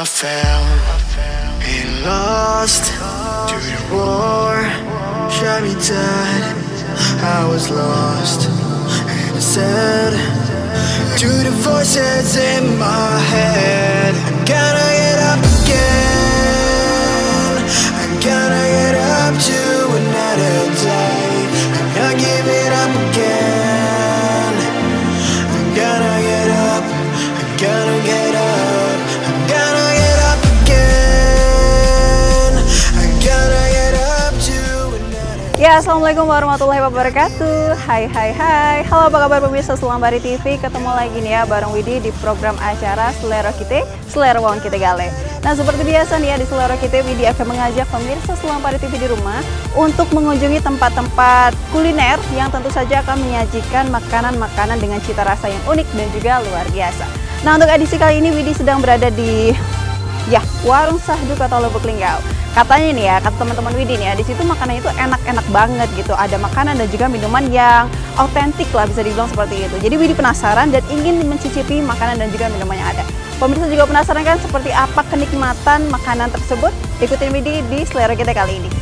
I fell and lost to the war, shot me dead. I was lost and I said to the voices in my head, I'm gonna get up again. I'm gonna get up to another day. I'm not giving up again. I'm gonna get up. I'm gonna get up. I'm gonna get up again. I'm gonna get up to another. Ya, assalamualaikum warahmatullahi wabarakatuh. Hai. Halo, apa kabar pemirsa Selambari TV? Ketemu lagi nih ya bareng Widi di program acara Selera Kita, Selera Wong Kita Gale. Nah, seperti biasa nih ya di Selera Kita, Widi akan mengajak pemirsa Selambari TV di rumah untuk mengunjungi tempat-tempat kuliner yang tentu saja akan menyajikan makanan-makanan dengan cita rasa yang unik dan juga luar biasa. Nah, untuk edisi kali ini Widi sedang berada di Warung Syahdu Kota Lubuk Linggau. Katanya nih ya, kata teman-teman Widi nih ya, di situ makanannya itu enak-enak banget gitu. Ada makanan dan juga minuman yang autentik lah, bisa dibilang seperti itu. Jadi Widi penasaran dan ingin mencicipi makanan dan juga minuman yang ada. Pemirsa juga penasaran kan seperti apa kenikmatan makanan tersebut? Ikutin Widi di Selera Kita kali ini.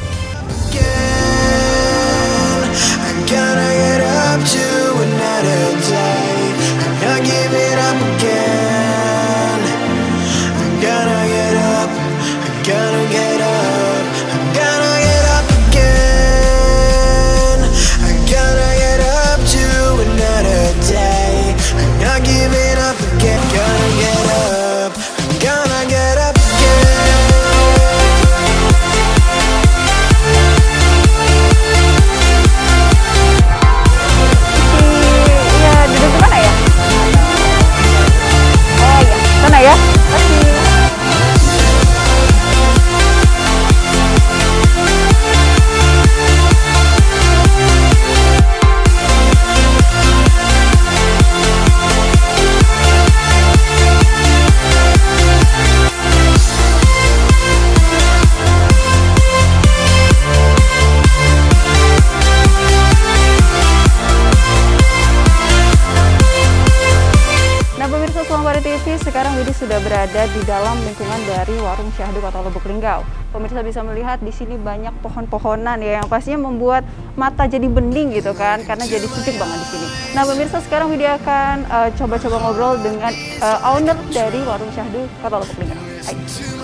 TV, sekarang Widi sudah berada di dalam lingkungan dari Warung Syahdu Kota Lubuk Linggau. Pemirsa bisa melihat di sini banyak pohon-pohonan ya yang pastinya membuat mata jadi bening gitu kan, karena jadi sejuk banget di sini. Nah, pemirsa, sekarang Widi akan coba-coba ngobrol dengan owner dari Warung Syahdu Kota Lubuk Linggau. Hai.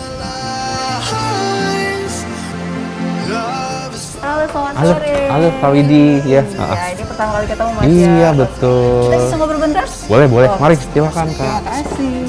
Halo, selamat sore. Halo, Pak Widi. Ya, ini pertama kali ketemu Mas. Iya, betul. Kita bisa ngobrol bentar? Boleh. Mari, silakan, Kak. Terima kasih.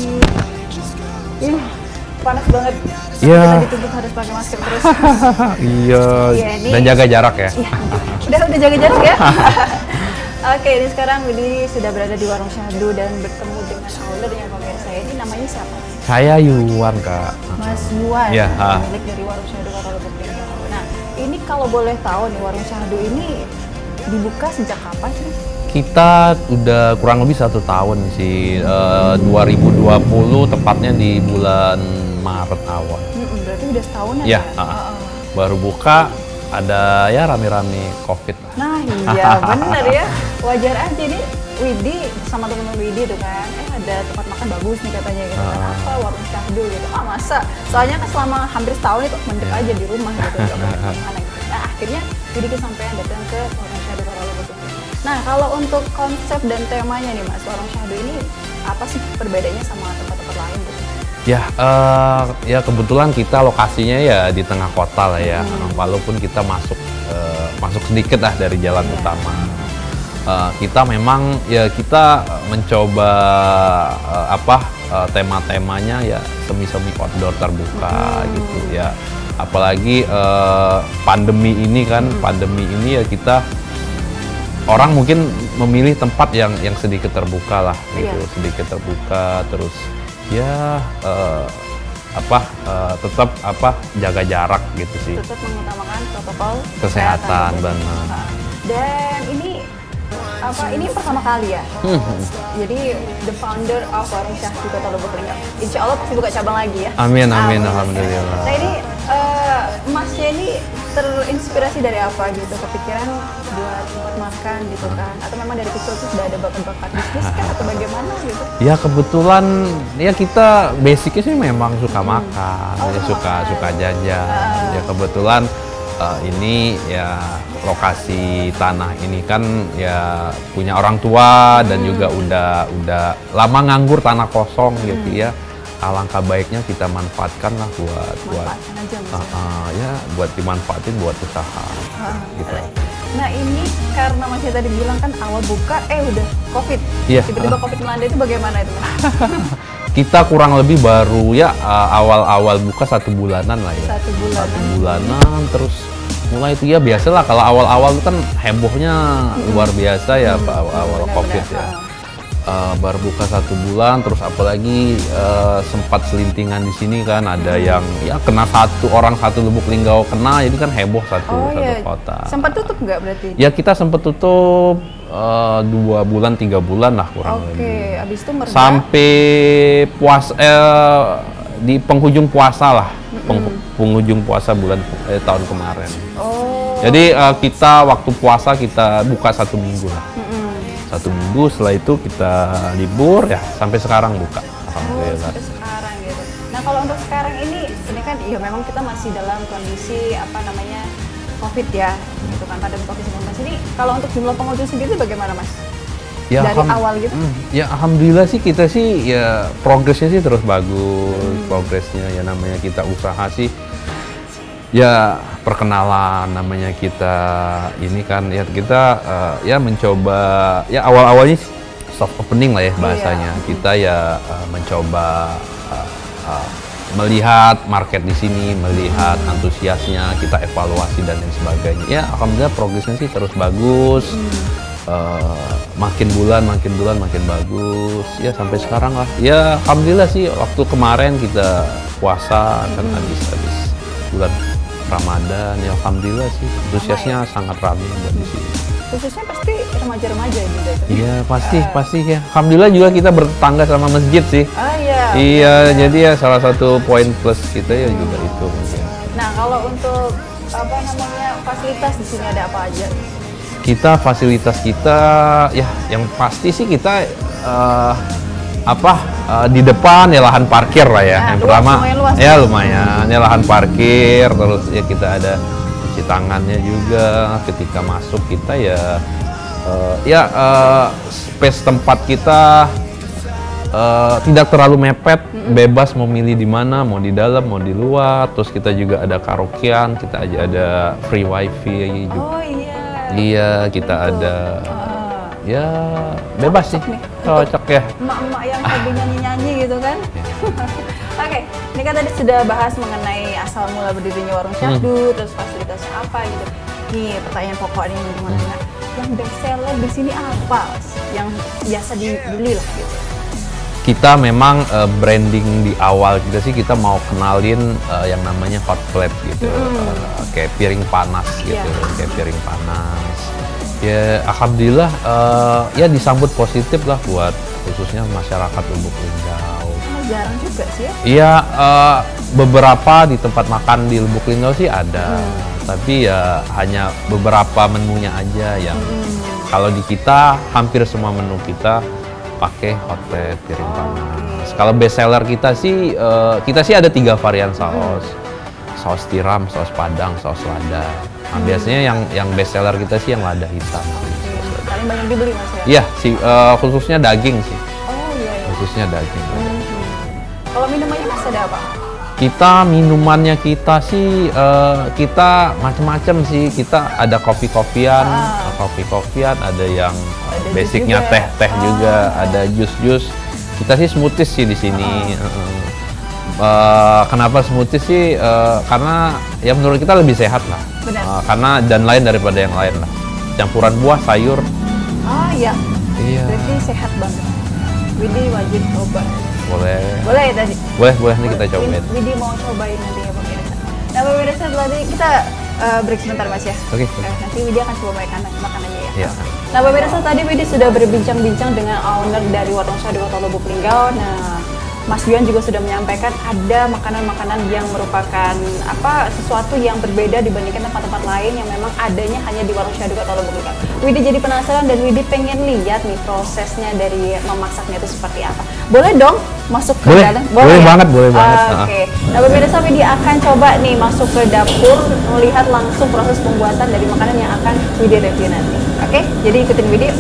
Panas banget. Iya. Kita dituntut harus pakai masker terus. Iya. Ini... Dan jaga jarak ya. Udah jaga jarak ya. Oke, ini sekarang Widi sudah berada di Warung Syahdu dan bertemu dengan owner yang pemirsa. Ini namanya siapa? Saya Yuwan, Kak. Mas Yuwan, ya, pemilik dari Warung Syahdu Kota Lubuk Linggau. Nah, ini kalau boleh tahu nih, Warung Syahdu ini dibuka sejak kapan sih? Kita udah kurang lebih 1 tahun sih, 2020 tepatnya di bulan Maret awal. Berarti udah setahunan ya? Ya? Baru buka, ada ya rame-rame COVID. Nah iya, bener ya. Wajar aja nih, Widi sama teman-teman Widi tuh kan, ada tempat makan bagus nih katanya gitu kan, apa Warung Syahdu gitu. Masa? Soalnya kan selama hampir setahun itu mendek aja di rumah gitu, gak kemana gitu. Nah, akhirnya Widi kesampaian datang ke Warung Syahdu Kota Lubuk Linggau. Nah, kalau untuk konsep dan temanya nih Mas, Warung Syahdu ini apa sih perbedaannya sama tempat-tempat lain gitu? Ya kebetulan kita lokasinya ya di tengah kota lah ya, walaupun kita masuk sedikit lah dari jalan utama. Kita memang ya kita mencoba tema-temanya ya semi-semi outdoor terbuka gitu ya. Apalagi pandemi ini ya kita orang mungkin memilih tempat yang sedikit terbuka lah gitu, sedikit terbuka terus ya tetap jaga jarak gitu sih. Tetap mengutamakan protokol kesehatan benar. Dan ini pertama kali ya. Jadi the founder of Warung Syahdu Kota Lubuk Linggau. Insya Allah pasti buka cabang lagi ya. Amin. Alhamdulillah. Nah ini Masnya ini terinspirasi dari apa gitu? Kepikiran buat tempat makan gitu kan? Atau memang dari kecil tuh sudah ada bakat-bakat bisnis kan? Atau bagaimana gitu? Ya kebetulan ya kita basicnya sih memang suka makan, ya, suka jajan. Ya kebetulan ini ya lokasi tanah ini kan ya punya orang tua dan juga udah lama nganggur, tanah kosong gitu ya. Alangkah baiknya kita manfaatkan lah buat ya buat dimanfaatin buat usaha gitu. Nah ini karena Masnya tadi bilang kan awal buka udah COVID. Iya. Tiba-tiba COVID melanda itu bagaimana itu Mas? Kita kurang lebih baru ya awal-awal buka 1 bulanan lah ya. 1 bulanan. 1 bulanan terus mulai itu ya biasalah kalau awal-awal itu kan hebohnya luar biasa ya awal COVID ya. Baru buka 1 bulan, terus apalagi sempat selintingan di sini kan ada yang ya kena orang satu Lubuk Linggau kena, jadi kan heboh satu kota. Sempat tutup nggak berarti? Ya kita sempat tutup 2 bulan 3 bulan lah kurang lebih. Oke, abis itu mereda. Sampai puasa di penghujung puasa lah, penghujung puasa tahun kemarin. Oh. Jadi kita waktu puasa kita buka 1 minggu lah. 1 minggu, setelah itu kita libur ya sampai sekarang buka. Alhamdulillah. Sampai sekarang gitu. Nah kalau untuk sekarang ini kan ya memang kita masih dalam kondisi COVID ya, gitu kan pada COVID-19 ini. Kalau untuk jumlah pengunjung sendiri bagaimana Mas? Ya, dari awal gitu? Ya alhamdulillah sih kita sih ya progresnya sih terus bagus, progresnya ya namanya kita usaha sih. Ya perkenalan namanya kita ini kan ya kita ya mencoba ya awal-awalnya soft opening lah ya bahasanya. Kita ya mencoba melihat market di sini, melihat antusiasnya, kita evaluasi dan lain sebagainya. Ya alhamdulillah progresnya sih terus bagus. Makin bulan makin bagus ya sampai sekarang lah. Ya alhamdulillah sih waktu kemarin kita puasa kan habis bulan Ramadan ya alhamdulillah sih antusiasnya sangat ramai buat di sini. Khususnya pasti remaja-remaja juga itu. Iya pasti ya. Alhamdulillah juga kita bertetangga sama masjid sih. Iya. Iya jadi ya salah satu poin plus kita ya juga itu. Nah kalau untuk fasilitas di sini ada apa aja? Fasilitas kita ya yang pasti sih kita di depan ya lahan parkir lah ya. Yang pertama ya lumayan ya lahan parkir, terus ya kita ada cuci tangannya juga ketika masuk kita space tempat kita tidak terlalu mepet, bebas mau milih di mana, mau di dalam mau di luar. Terus kita juga ada karaokean, kita aja ada free wifi juga. Oh iya. Iya kita ada ya bebas sih, cocok ya. Emak-emak yang hobi nyanyi-nyanyi gitu kan. Oke, ini kan tadi sudah bahas mengenai asal mula berdirinya Warung Syahdu, terus fasilitasnya apa gitu. Nih pertanyaan pokok ini gimana? Yang best seller di sini apa? Yang biasa dibeli lah gitu. Kita memang branding di awal kita mau kenalin yang namanya hot plate gitu, kayak piring panas gitu, kayak piring panas. Ya alhamdulillah ya disambut positif lah buat khususnya masyarakat Lubuk Linggau. Jarang juga sih ya? Iya beberapa di tempat makan di Lubuk Linggau sih ada, tapi ya hanya beberapa menunya aja yang kalau di kita hampir semua menu kita pakai hot plate piring panas. Kalau best seller kita sih ada 3 varian saus. Saus tiram, saus padang, saus lada. Nah, biasanya yang best seller kita sih yang lada hitam. Paling banyak dibeli Mas ya? Iya, khususnya daging sih. Oh iya. Khususnya daging. Kalau minumannya Mas ada apa? Minumannya kita sih kita macam-macam sih. Kita ada kopi-kopian, ada yang basicnya teh juga, ada jus-jus. Kita sih smoothies sih di sini. Kenapa smoothies sih? Karena ya menurut kita lebih sehat lah. Karena dan lain daripada yang lain lah. Campuran buah, sayur. Oh iya. Iya. Berarti sehat banget. Widi wajib coba. Boleh. Boleh ya tadi? Boleh nanti kita cobain. Widi mau cobain nanti ya pemirsa. Nah pemirsa tadi kita break sebentar Mas ya. Oke. Nanti Widi akan coba makan aja ya. Iya. Nah pemirsa tadi Widi sudah berbincang-bincang dengan owner dari Warung Syahdu Kota Lubuk Linggau. Nah Mas Yuan juga sudah menyampaikan ada makanan-makanan yang merupakan sesuatu yang berbeda dibandingkan tempat-tempat lain yang memang adanya hanya di warung Syahdu atau Lubuk Linggau. Widi jadi penasaran dan Widi pengen lihat nih prosesnya dari memasaknya itu seperti apa. Boleh dong masuk ke dalam? Boleh ya? banget, boleh banget. Oke. Nah, pemirsa, Widi akan coba nih masuk ke dapur melihat langsung proses pembuatan dari makanan yang akan Widi review nanti. Oke, jadi ikutin Widi.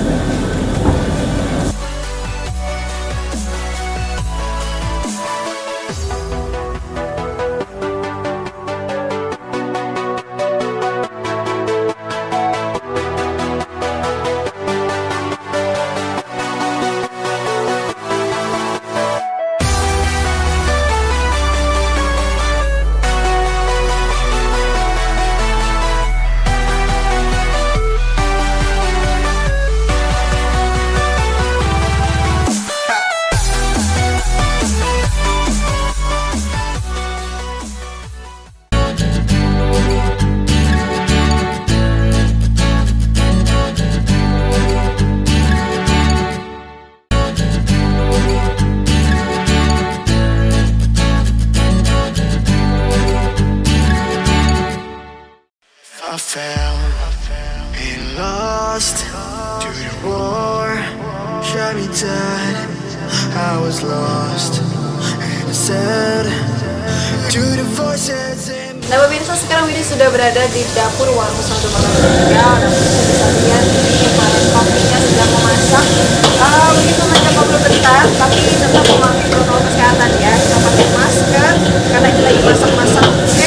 I fell and lost to the war, shot me dead. I was lost and I said to the voices in. Nah pemirsa, sekarang Widi sudah berada di dapur warung Syahdu Makan Tinggal dan bisa lihat ini para kokinya sedang memasak. Begitu mengajak ngobrol bentar, tapi tetap memakai protokol kesehatan ya. Kita pakai masker karena ini lagi masak-masak. Oke?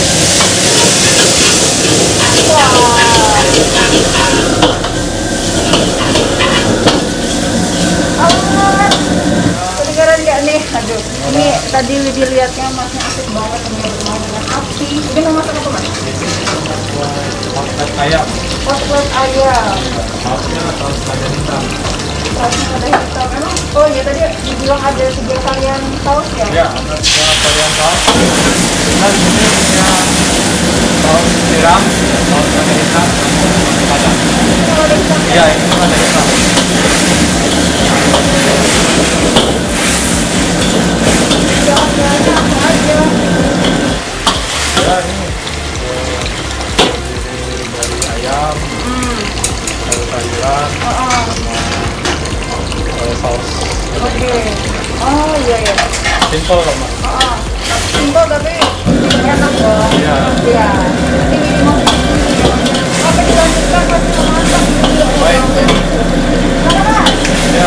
Kedengaran nggak nih? Aduh, ini tadi Widi lihatnya masnya asik banget bermain dengan api. Ini mau masak apa mas? Outlet ayam. Outlet ayam. Sausnya saus lada hitam. Sausnya ada hitam. Emang? Oh iya tadi dibilang ada 3 varian saus ya? Ya, ada 3 varian saus. Kita di sini punya saus tiram, saus lada hitam, dan saus padang. Ini kalau ada hitam ya? Iya, ini lada hitam. Bahan-bahannya apa aja? Ya, ini dari ayam, sayur-sayuran, sama saus. Oke. Oh iya iya. Simpel kok, Mas. Simpel tapi enak dong. Iya. Iya. Ini mau apa dilanjutkan pas memasak? Baik. Ya.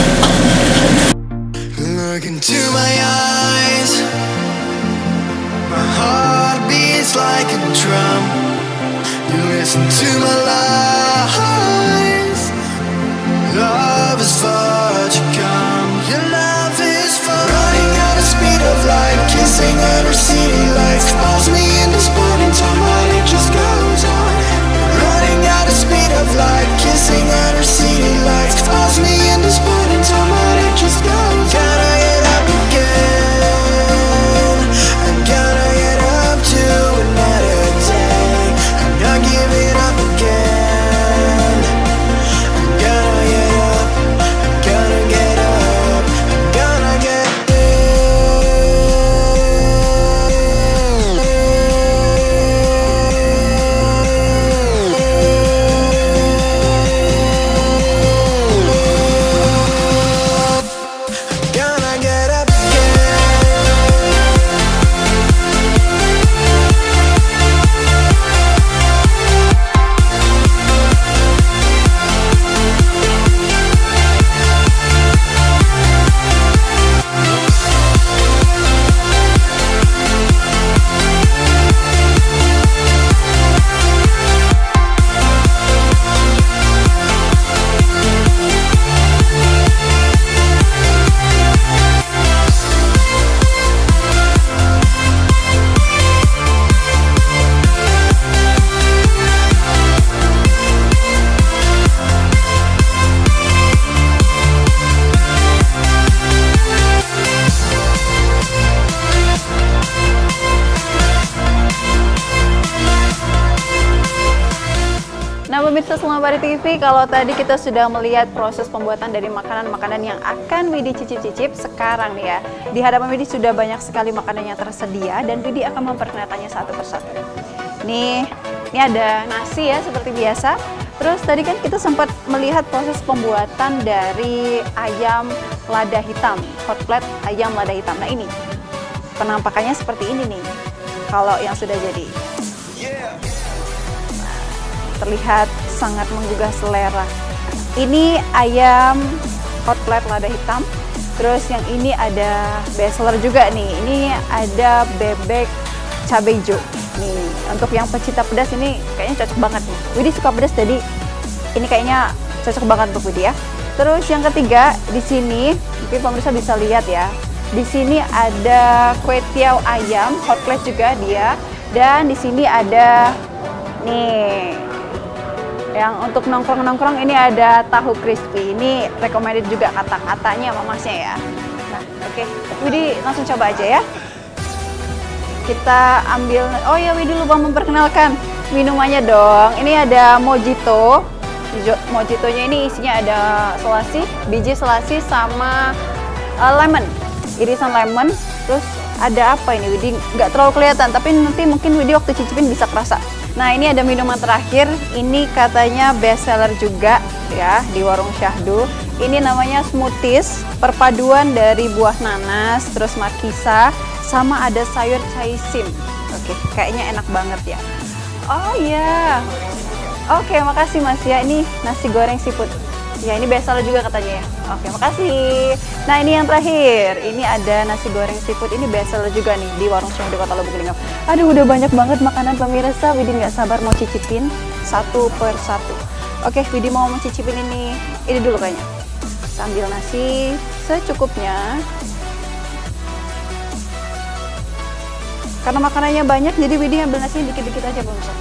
Look into my eyes, my heart beats like a drum. You listen to my lies. Love is far to come. Your love is far. Running at the speed of light, kissing under city lights. Calls me in this morning time, but it just goes on. Running at the speed of light, kissing under city lights. Calls me in this morning time, but it just goes on. Gotta get up again. I'm gonna get up to another day. I'm not giving up again. I'm gonna get up. I'm gonna get up. I'm gonna get up. pemirsa Selambari TV, kalau tadi kita sudah melihat proses pembuatan dari makanan-makanan yang akan Widi cicip-cicip, sekarang nih ya, di hadapan Widi sudah banyak sekali makanan yang tersedia dan Widi akan memperkenalkannya satu persatu. Nih, ini ada nasi ya seperti biasa. Terus tadi kan kita sempat melihat proses pembuatan dari ayam lada hitam, hot plate ayam lada hitam. Nah ini, penampakannya seperti ini nih, kalau yang sudah jadi. Terlihat sangat menggugah selera. Ini ayam hot plate lada hitam. Terus yang ini ada bestseller juga nih. Ini ada bebek cabai hijau. Nih, untuk yang pecinta pedas ini kayaknya cocok banget nih. Widi suka pedas, jadi ini kayaknya cocok banget untuk Widi ya. Terus yang ketiga di sini, mungkin pemirsa bisa lihat ya. Di sini ada kue tiaw ayam hot plate juga dia. Dan di sini ada nih yang untuk nongkrong-nongkrong, ini ada tahu crispy. Ini recommended juga kata-katanya sama masnya ya. Nah, oke. Widi langsung coba aja ya. Kita ambil, oh ya Widi lupa memperkenalkan minumannya dong. Ini ada mojito. Mojitonya ini isinya ada selasi, biji selasi sama lemon. Irisan lemon. Terus ada apa ini Widi? Nggak terlalu kelihatan, tapi nanti mungkin Widi waktu cicipin bisa kerasa. Nah ini ada minuman terakhir, ini katanya best seller juga ya di warung Syahdu. Ini namanya smoothies, perpaduan dari buah nanas, terus markisa, sama ada sayur caisim. Oke, kayaknya enak banget ya. Oh iya, oke makasih Mas ya, ini nasi goreng seafood. Ya ini best seller juga katanya ya. Oke makasih. Nah ini yang terakhir, ini ada nasi goreng seafood, ini best seller juga nih di warung Syahdu Kota Lubuk Linggau. Aduh udah banyak banget makanan pemirsa, Widi nggak sabar mau cicipin satu per satu. Oke Widi mau mencicipin ini dulu kayaknya. Sambil nasi secukupnya. Karena makanannya banyak, jadi Widi ambil nasi dikit-dikit aja pemirsa.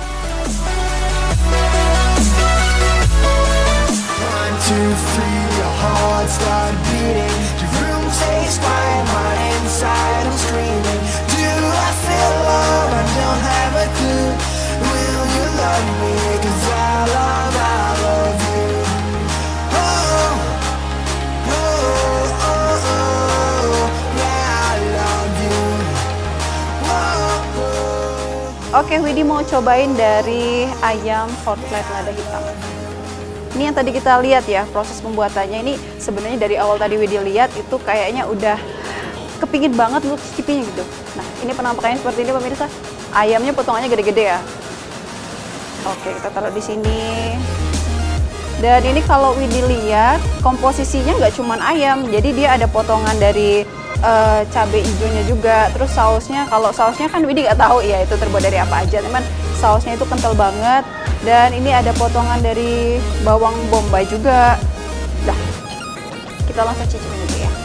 1, 2, 3, your heart start beating. The room takes quiet, my inside I'm screaming. Do I feel love? I don't have a clue. Will you love me? 'Cause I love you. Oh, oh, oh, oh, yeah, I love you. Oh, oh. Oke, Widi mau cobain dari ayam hot plate lada hitam. Ini yang tadi kita lihat ya, proses pembuatannya ini sebenarnya dari awal tadi Widi lihat itu kayaknya udah kepingin banget untuk cicipinnya gitu. Nah, ini penampakannya seperti ini pemirsa. Ayamnya potongannya gede-gede ya. Oke, kita taruh di sini. Dan ini kalau Widi lihat komposisinya nggak cuman ayam, jadi dia ada potongan dari cabai hijaunya juga. Terus sausnya, kalau sausnya kan Widi nggak tahu ya itu terbuat dari apa aja, teman. Sausnya itu kental banget. Dan ini ada potongan dari bawang bombay juga. Dah, kita langsung cicipin dulu ya.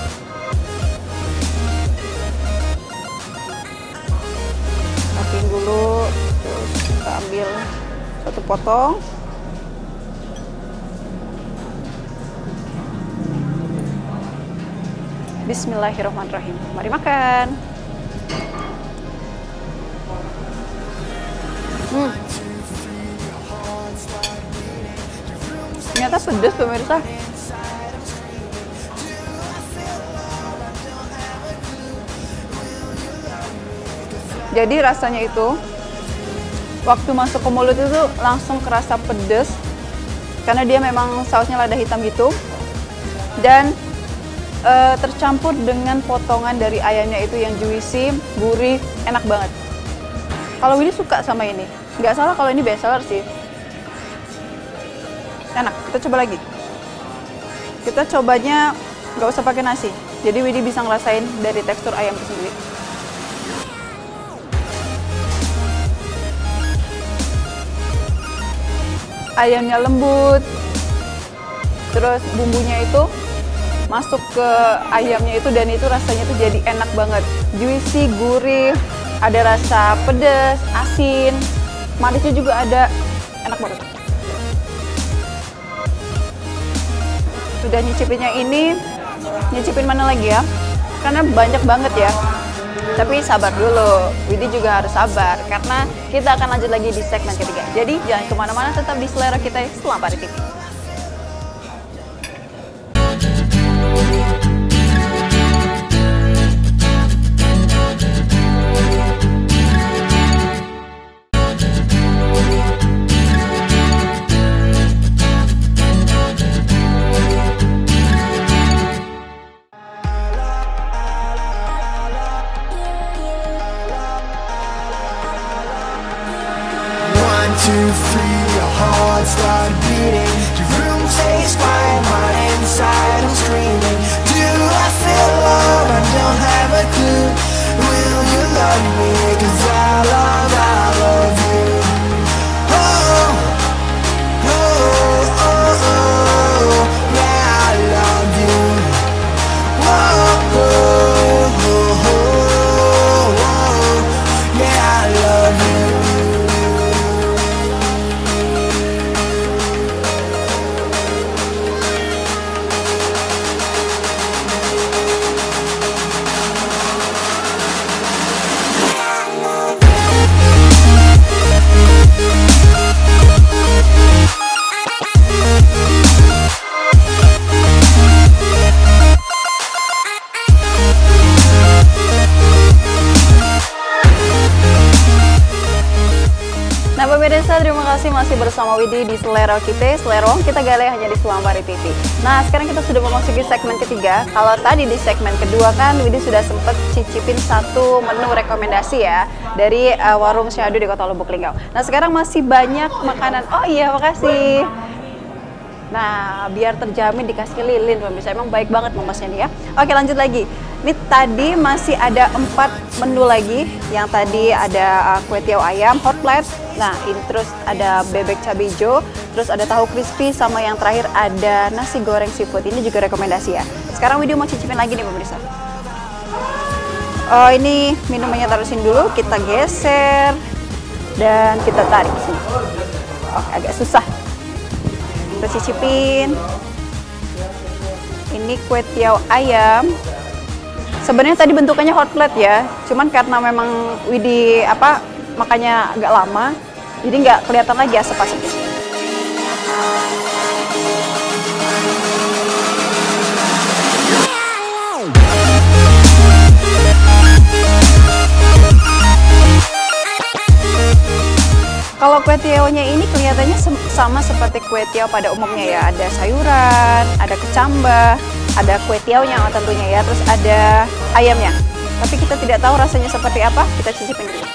Rapiin dulu, terus kita ambil satu potong. Bismillahirrahmanirrahim. Mari makan. Ternyata pedas pemirsa. Jadi rasanya itu waktu masuk ke mulut itu langsung kerasa pedas karena dia memang sausnya lada hitam gitu. Dan tercampur dengan potongan dari ayamnya itu yang juicy, gurih, enak banget. Kalau Widi suka sama ini. Nggak salah kalau ini best seller sih. Enak, kita coba lagi. Kita cobanya nggak usah pakai nasi. Jadi Widi bisa ngerasain dari tekstur ayam itu sendiri. Ayamnya lembut. Terus bumbunya itu masuk ke ayamnya itu dan itu rasanya tuh jadi enak banget. Juicy, gurih, ada rasa pedas, asin, manisnya juga ada. Enak banget. Udah nyicipinnya ini, nyicipin mana lagi ya? Karena banyak banget ya. Tapi sabar dulu, Widi juga harus sabar karena kita akan lanjut lagi di segmen ketiga. Jadi jangan kemana-mana, tetap di Selera Kita Selampari TV. One, two, three, your heart start beating. Your room stays quiet, mine inside, I'm screaming. Do I feel love? I don't have a clue. Will you love me? 'Cause I love you. Oh, oh, oh, oh, yeah, I love you. Whoa, oh, oh, oh, oh, yeah, I love you. Nah pemirsa, terima kasih masih bersama Widi di Selera Kita, Selera Kita Gale hanya di Selampari TV. Nah sekarang kita sudah memasuki segmen ketiga. Kalau tadi di segmen kedua kan Widi sudah sempat cicipin satu menu rekomendasi ya dari warung Syahdu di Kota Lubuk Linggau. Nah sekarang masih banyak makanan. Oh iya, makasih. Nah, biar terjamin dikasih lilin, pemirsa. Emang baik banget memasnya nih ya. Oke, lanjut lagi. Ini tadi masih ada 4 menu lagi. Yang tadi ada kue tiaw ayam, hot plate. Nah, ini terus ada bebek cabai hijau, terus ada tahu crispy, sama yang terakhir ada nasi goreng seafood. Ini juga rekomendasi ya. Sekarang video mau cicipin lagi nih, pemirsa. Oh, ini minumannya taruh sini dulu. Kita geser dan kita tarik sini. Oke, agak susah. Kita cicipin. Ini kue tiaw ayam. Sebenarnya tadi bentukannya hot plate ya, cuman karena memang Widi makanya agak lama, jadi nggak kelihatan lagi asap-asapnya. Kalau kue tiawnya ini kelihatannya sama seperti kue tiaw pada umumnya ya. Ada sayuran, ada kecambah, ada kue tiawnya tentunya ya, terus ada ayamnya. Tapi kita tidak tahu rasanya seperti apa, kita cicipin dulu.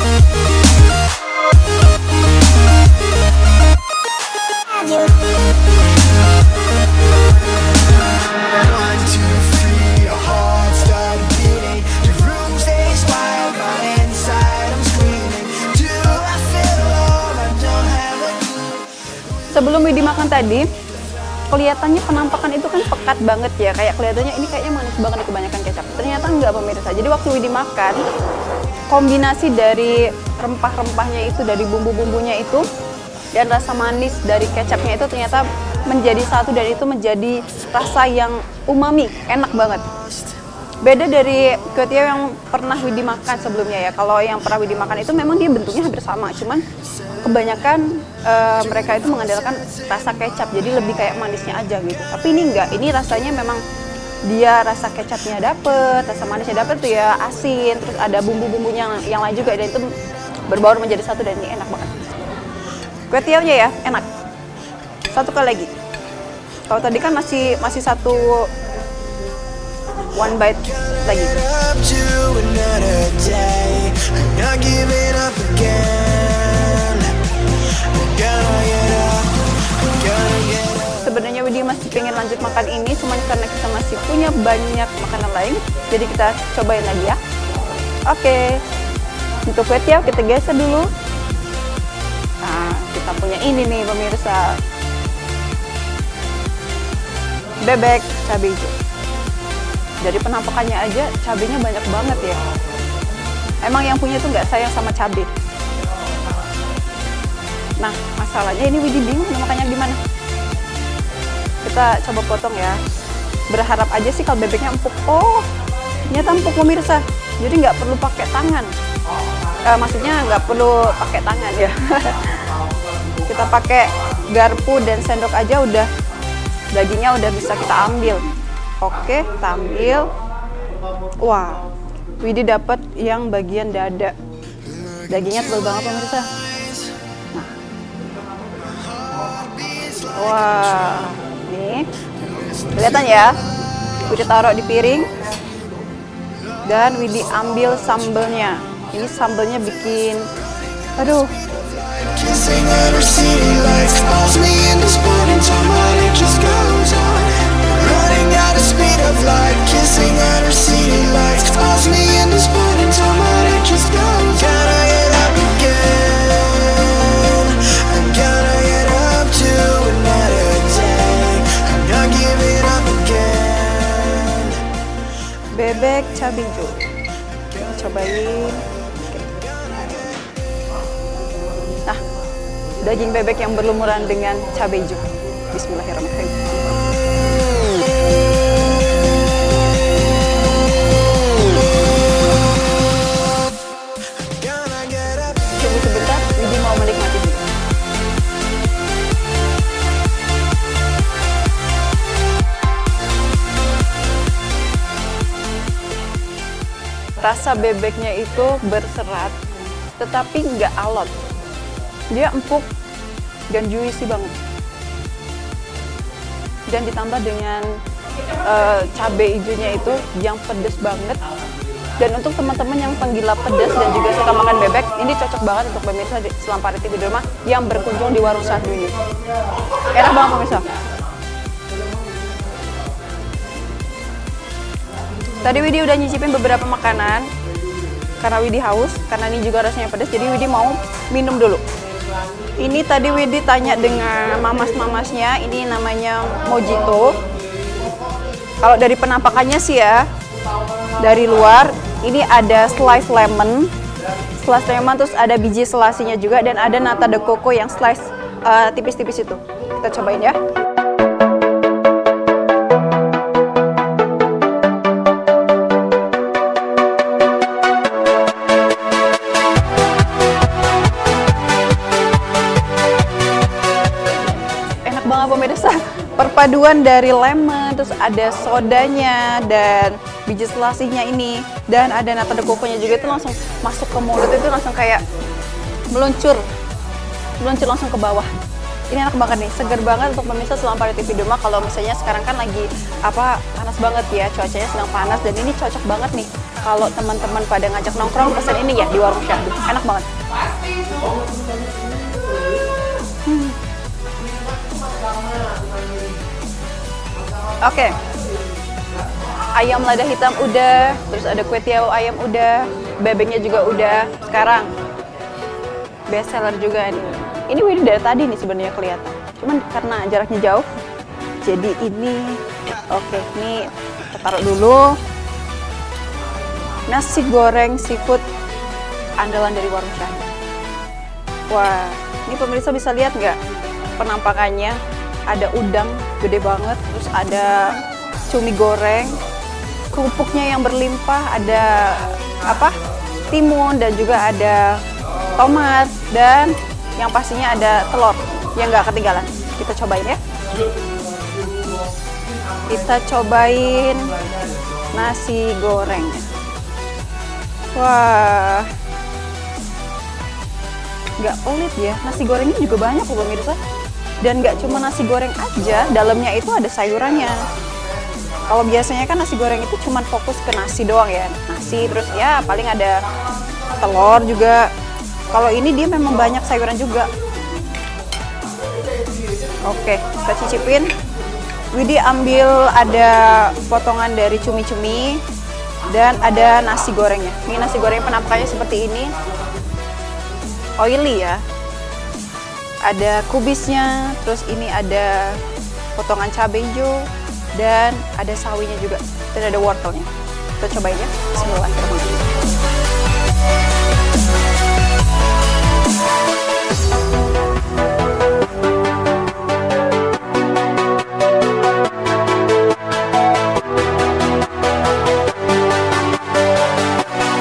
One, two, three, your heart start beating. Your room stays quiet, but inside I'm screaming. Do I feel love? I don't have a clue. Sebelum Widi makan tadi, kelihatannya penampakan itu kan pekat banget ya, kayak kelihatannya ini kayaknya manis banget nih kebanyakan kecap. Ternyata enggak pemirsa. Jadi waktu Widi makan, kombinasi dari rempah-rempahnya itu, dari bumbu-bumbunya itu, dan rasa manis dari kecapnya itu ternyata menjadi satu, dan itu menjadi rasa yang umami, enak banget. Beda dari kue tiaw yang pernah Widi makan sebelumnya ya. Kalau yang pernah Widi makan itu memang dia bentuknya hampir sama, cuman kebanyakan mereka itu mengandalkan rasa kecap, jadi lebih kayak manisnya aja gitu. Tapi ini enggak, ini rasanya memang dia rasa kecapnya dapet, rasa manisnya dapet tuh ya, asin, terus ada bumbu-bumbunya yang lain juga, dan itu berbaur menjadi satu, dan ini enak banget. Kue tiawnya ya, enak. Satu kali lagi. Kalau tadi kan masih satu one bite lagi. Up to another day. I'm not giving up again. We're gonna get up. We're gonna get up. Sebenarnya Widi masih pengen lanjut makan ini, cuman karena kita masih punya banyak makanan lain, jadi kita cobain lagi ya. Oke. Untuk kue tiaw kita geser dulu. Nah, kita punya ini nih pemirsa. Bebek cabai hijau. Dari penampakannya aja cabenya banyak banget ya. Emang yang punya tuh nggak sayang sama cabai. Nah, masalahnya ini Widi bingung makannya gimana. Kita coba potong ya. Berharap aja sih kalau bebeknya empuk. Oh, ternyata empuk pemirsa. Jadi nggak perlu pakai tangan. Maksudnya nggak perlu pakai tangan ya. Kita pakai garpu dan sendok aja udah dagingnya udah bisa kita ambil. Oke, kita ambil. Wah, Widi dapat yang bagian dada. Dagingnya tebal banget pemirsa. Nah. Wah, nih kelihatan ya. Widi taruh di piring dan Widi ambil sambelnya. Ini sambelnya bikin, aduh. Kissing under city lights calls me in this morning time, my head just goes on. Running out of speed of light, kissing under city lights calls me in this morning time, my head just goes on. Gotta get up again, I'm gonna get up to another day, I'm not giving up again. Bebek cabai hijau. Kita cobain. Nah, daging bebek yang berlumuran dengan cabai hijau. Bismillahirrahmanirrahim. Tunggu sebentar, Widi mau menikmati dulu. Rasa bebeknya itu berserat, tetapi nggak alot. Dia empuk dan juicy banget. Dan ditambah dengan cabai hijaunya itu yang pedes banget. Dan untuk teman-teman yang penggila pedas dan juga suka makan bebek, ini cocok banget untuk pemirsa Selampari TV di rumah yang berkunjung di warung Syahdu ini. Enak banget pemirsa. Tadi Widi udah nyicipin beberapa makanan karena Widi haus, karena ini juga rasanya pedas, jadi Widi mau minum dulu. Ini tadi Widi tanya dengan mamas-mamasnya, ini namanya mojito. Kalau dari penampakannya sih ya, dari luar ini ada slice lemon terus ada biji selasinya juga, dan ada nata de coco yang slice tipis-tipis itu. Kita cobain ya. Pemirsa, perpaduan dari lemon, terus ada sodanya dan biji selasinya ini, dan ada nata de coco-nya juga, itu langsung masuk ke mulut, itu langsung kayak meluncur langsung ke bawah. Ini enak banget nih, segar banget untuk pemirsa Selampari TV di rumah. Kalau misalnya sekarang kan lagi panas banget ya, cuacanya sedang panas, dan ini cocok banget nih kalau teman-teman pada ngajak nongkrong pesen ini ya di warung Syahdu. Enak banget. Oke, ayam lada hitam udah, terus ada kue tiaw ayam udah, bebeknya juga udah. Sekarang best seller juga nih. Ini Widi dari tadi nih sebenarnya kelihatan, cuman karena jaraknya jauh, jadi ini. Oke, ini kita taruh dulu. Nasi goreng seafood andalan dari warung Syahdu. Wah, ini pemirsa bisa lihat nggak penampakannya? Ada udang gede banget, terus ada cumi goreng, kerupuknya yang berlimpah, ada timun, dan juga ada tomat, dan yang pastinya ada telur yang nggak ketinggalan. Kita cobain ya. Kita cobain nasi gorengnya. Wah, nggak pelit ya, nasi gorengnya juga banyak loh pemirsa. Dan nggak cuma nasi goreng aja, dalamnya itu ada sayurannya. Kalau biasanya kan nasi goreng itu cuma fokus ke nasi doang ya, nasi, terus ya paling ada telur juga. Kalau ini dia memang banyak sayuran juga. Oke, kita cicipin. Widi ambil ada potongan dari cumi-cumi dan ada nasi gorengnya. Ini nasi goreng penampakannya seperti ini, oily ya. Ada kubisnya, terus ini ada potongan cabai hijau, dan ada sawinya juga, dan ada wortelnya. Kita cobain ya. Bismillahirrahmanirrahim.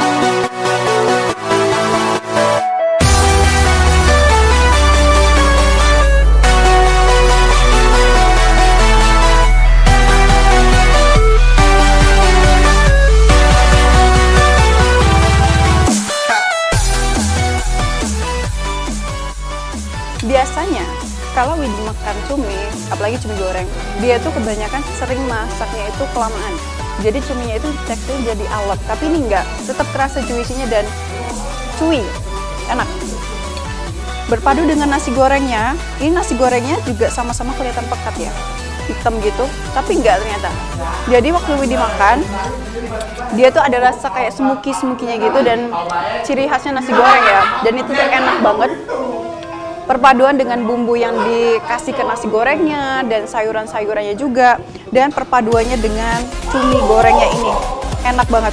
kalau Widi makan cumi, apalagi cumi goreng, dia tuh kebanyakan sering masaknya itu kelamaan. Jadi cuminya itu tekstur jadi alot, tapi ini enggak, tetap kerasa juicy-nya dan cuy, enak. Berpadu dengan nasi gorengnya, ini nasi gorengnya juga sama-sama kelihatan pekat ya, hitam gitu, tapi enggak ternyata. Jadi waktu Widi makan, dia tuh ada rasa kayak smoky-smoky-nya gitu dan ciri khasnya nasi goreng ya, dan itu tuh enak banget. Perpaduan dengan bumbu yang dikasih ke nasi gorengnya dan sayuran-sayurannya juga, dan perpaduannya dengan cumi gorengnya ini enak banget.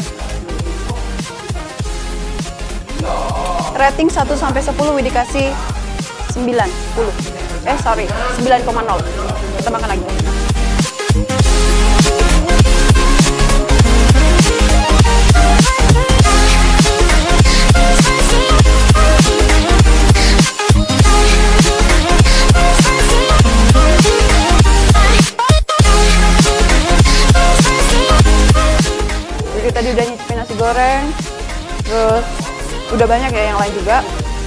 Rating 1-10 Widi kasih 9,0. 9,0. Kita makan lagi. Jadi tadi udah nyicipin nasi goreng, terus udah banyak ya yang lain juga.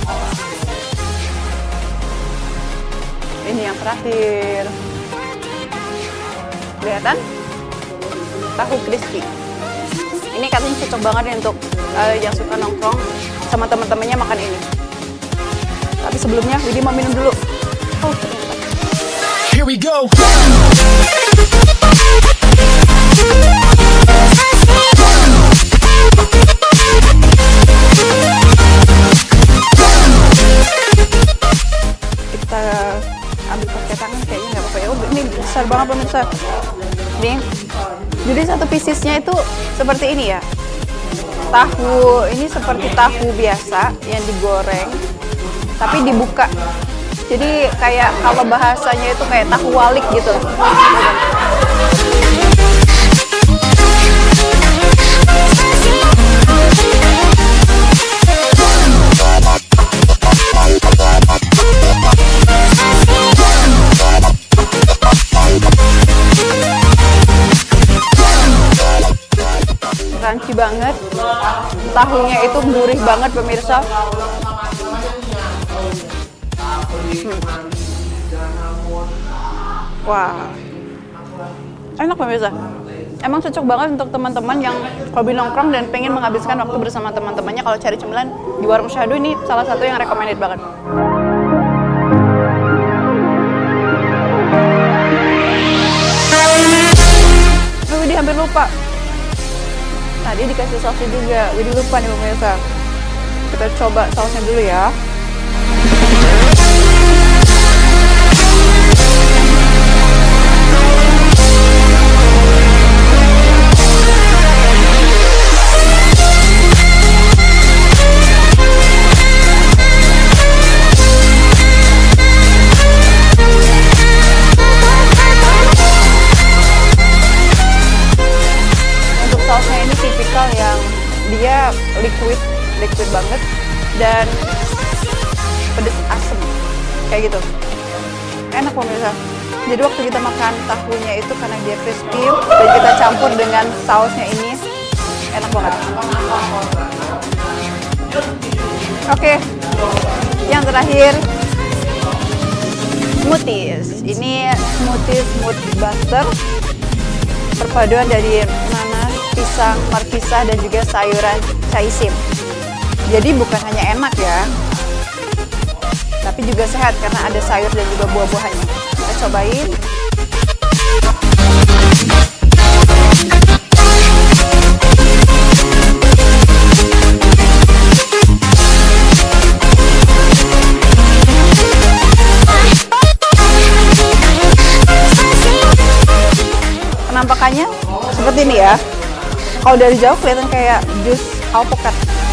Ini yang terakhir. Kelihatan? Tahu crispy. Ini katanya cocok banget nih untuk yang suka nongkrong sama teman-temannya makan ini. Tapi sebelumnya Widi mau minum dulu. Oh, ternyata. Here we go. Kita ambil pakai tangan kayaknya nggak apa-apa ya. Ini besar banget pemirsa. Nih, jadi satu piecesnya itu seperti ini ya. Tahu ini seperti tahu biasa yang digoreng, tapi dibuka. Jadi kayak kalau bahasanya itu kayak tahu walik gitu. Crunchy banget, tahunya itu gurih banget pemirsa. Wah, enak pemirsa. Emang cocok banget untuk teman-teman yang hobi nongkrong dan pengen menghabiskan waktu bersama teman-temannya. Kalau cari cemilan di warung Syahdu, ini salah satu yang recommended banget. Widi hampir lupa. Tadi dikasih sausnya juga, Widi lupa nih pemirsa. Kita coba sausnya dulu ya. Sausnya ini tipikal yang dia liquid banget dan pedes asem kayak gitu, enak pemirsa. Jadi waktu kita makan tahunya itu karena dia crispy dan kita campur dengan sausnya ini enak banget. Oke, yang terakhir smoothies. Ini smooth butter, perpaduan dari nanas, pisang, markisa, dan juga sayuran caisim. Jadi bukan hanya enak ya, tapi juga sehat karena ada sayur dan juga buah-buahannya. Kita cobain. Penampakannya seperti ini ya. Kalau dari jauh kelihatan kayak jus alpukat.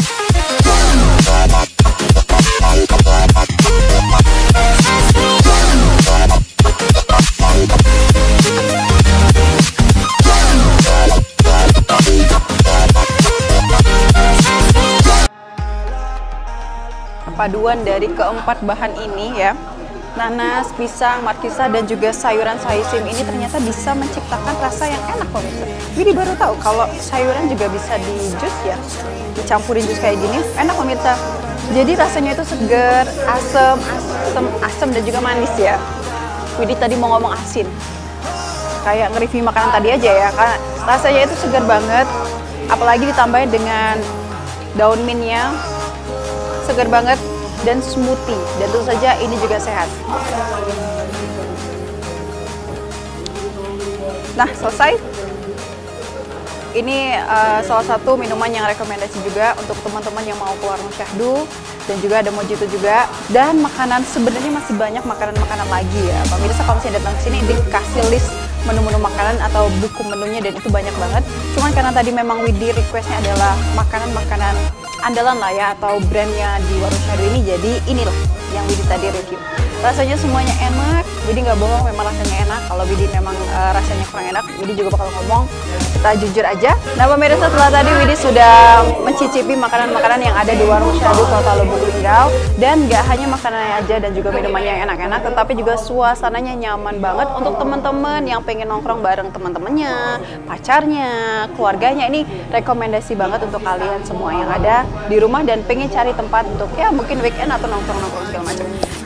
Perpaduan dari keempat bahan ini ya, nanas, pisang, markisa, dan juga sayuran caisim ini ternyata bisa menciptakan rasa yang enak pemirsa. Widi baru tahu kalau sayuran juga bisa di jus ya, dicampurin jus kayak gini, enak pemirsa. Jadi rasanya itu segar, asam dan juga manis ya. Widih tadi mau ngomong asin. Kayak nge-review makanan tadi aja ya, karena rasanya itu segar banget. Apalagi ditambahin dengan daun mintnya, segar banget dan smoothie. Dan tentu saja ini juga sehat. Nah, selesai. Ini salah satu minuman yang rekomendasi juga untuk teman-teman yang mau ke warung syahdu, dan juga ada mojito juga. Dan makanan sebenarnya masih banyak makanan-makanan lagi ya. Pemirsa kalau misalnya datang ke sini dikasih list menu-menu makanan atau buku menunya, dan itu banyak banget. Cuman karena tadi memang Widih requestnya adalah makanan-makanan andalan lah ya, atau brandnya di warung syahdu ini, jadi inilah yang Widih tadi review. Rasanya semuanya enak, Widih nggak bohong, memang rasanya enak. Kalau Widih memang rasanya kurang enak, Widih juga bakal ngomong, kita jujur aja. Nah pemirsa, setelah tadi Widih sudah mencicipi makanan-makanan yang ada di warung syahdu Kota Lubuk Linggau. Dan nggak hanya makanannya aja dan juga minumannya yang enak-enak, tetapi juga suasananya nyaman banget untuk teman-teman yang pengen nongkrong bareng teman-temannya, pacarnya, keluarganya. Ini rekomendasi banget untuk kalian semua yang ada di rumah dan pengen cari tempat untuk ya mungkin weekend atau nongkrong-nongkrong segala macam.